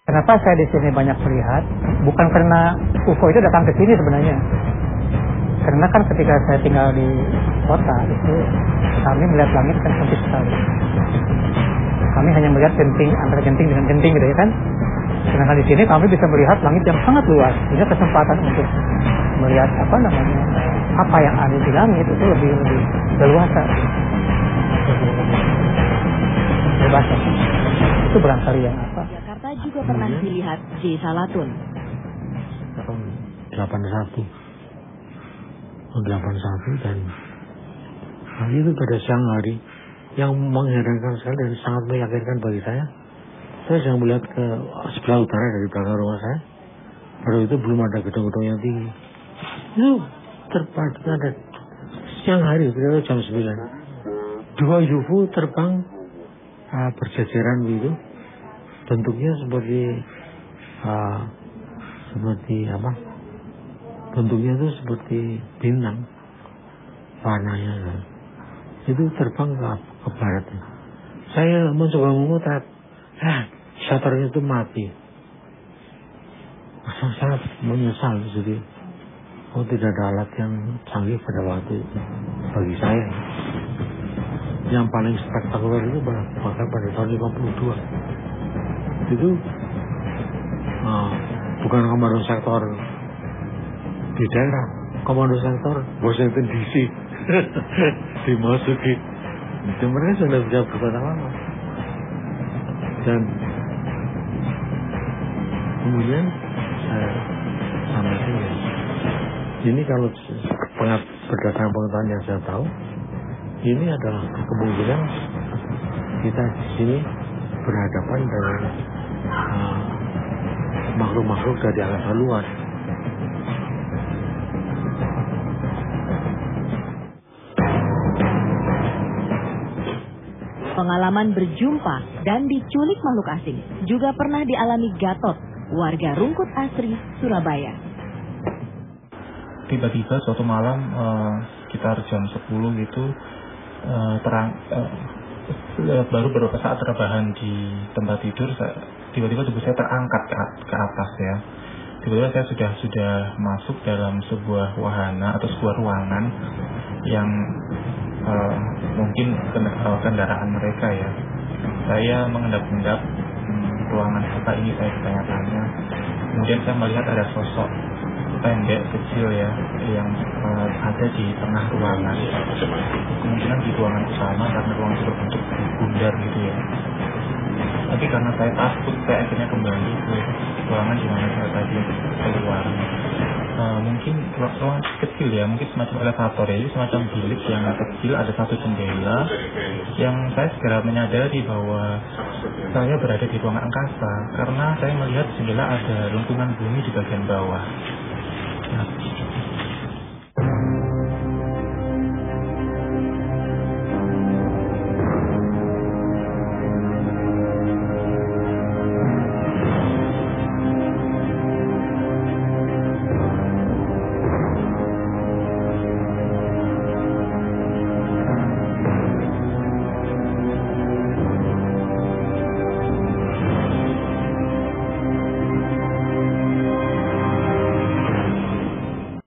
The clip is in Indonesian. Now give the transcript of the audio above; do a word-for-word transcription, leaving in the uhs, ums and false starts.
Kenapa saya di sini banyak melihat? Bukan karena U F O itu datang ke sini sebenarnya. Karena kan ketika saya tinggal di kota itu kami melihat langit kan sempit sekali. Kami hanya melihat genting antara genting dengan genting gitu ya kan. Sedangkan di sini kami bisa melihat langit yang sangat luas. Sehingga kesempatan untuk melihat apa namanya apa yang ada di langit itu lebih lebih leluasa, lebih bebas. Itu barangkali yang apa. Jakarta juga pernah dilihat J. Salatun. Tahun delapan puluh satu. delapan puluh satu dan hari itu pada siang hari yang mengherankan sekali dan sangat meyakinkan bagi saya. Saya sedang melihat ke sebelah utara dari belakang rumah saya. Pada itu belum ada gedung-gedung yang tinggi. Itu terpadu ada siang hari, kira-kira jam sembilan. Dua U F O terbang uh, berjajaran begitu. Bentuknya seperti uh, seperti apa? Bentuknya itu seperti bintang, warnanya itu terbang ke, ke barat. Saya mencoba memutar, ah, shutternya itu mati. Saya sangat menyesal jadi, oh tidak ada alat yang canggih pada waktu itu bagi saya. Yang paling spektakuler itu bahkan pada tahun lima puluh dua itu uh, bukan komando sektor di daerah, komando sektor Washington D C dimasuki. Itu mereka sudah bisa berkata-kata. Dan kemudian saya sampai sini. Ini kalau berdasarkan pengetahuan yang saya tahu, ini adalah kemungkinan kita di sini berhadapan dengan uh, makhluk-makhluk dari angkasa luar. Pengalaman berjumpa dan diculik makhluk asing juga pernah dialami Gatot, warga Rungkut Asri, Surabaya. Tiba-tiba suatu malam uh, sekitar jam sepuluh gitu uh, terang uh, baru beberapa saat rebahan di tempat tidur, saya, tiba-tiba tubuh saya terangkat ke, ke atas ya. Tiba-tiba saya sudah sudah masuk dalam sebuah wahana atau sebuah ruangan yang uh, mungkin kendaraan mereka ya. Saya mengendap-endap hmm, ruangan apa ini, saya bertanya-tanya. Kemudian saya melihat ada sosok pendek kecil ya yang uh, ada di tengah ruangan. Kemungkinan di ruangan utama karena ruangan itu berbentuk bundar gitu ya. Tapi karena saya takut, saya akhirnya kembali ke ruangan di mana saya tadi keluar. Uh, mungkin ruangan kecil ya, mungkin semacam elevator ya, jadi semacam bilik yang kecil, ada satu jendela yang saya segera menyadari bahwa saya berada di ruangan angkasa karena saya melihat jendela ada lengkungan bumi di bagian bawah.